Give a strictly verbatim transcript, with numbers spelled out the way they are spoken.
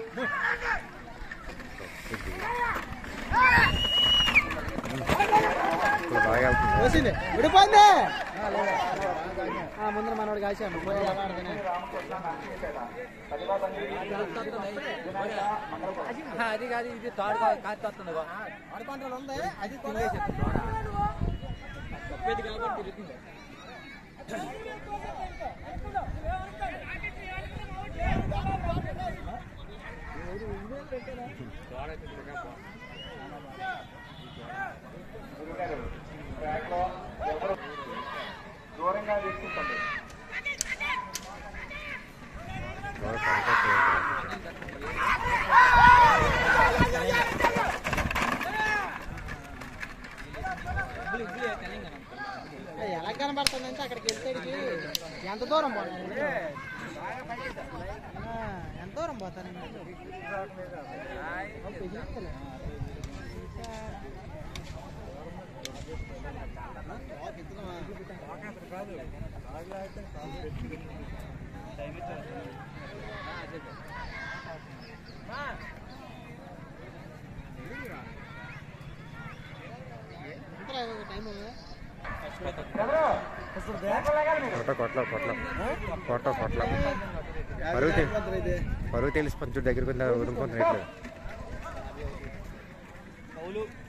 వచ్చింది విడిపోయింది ముందర మనోడు కాశాను అది కాదు ఇది తాడు కాదు వస్తుంది ఆడుకుంటారు ఉంది అది తినేసి కాబట్టి తిరుగుతుంది దూరంగా తీసుకుంటండి ఎలా కనబడుతుందంటే అక్కడికి వెళ్తేడికి ఎంత దూరం పోతాను ఎంత దూరం పోతాను కొట్ట కొట్ల కొట్ల కొట్ట కొట్ల పరుగు పరుగు తెలిసి కొంచెం దగ్గరికి వదులుకుంటున్నట్లు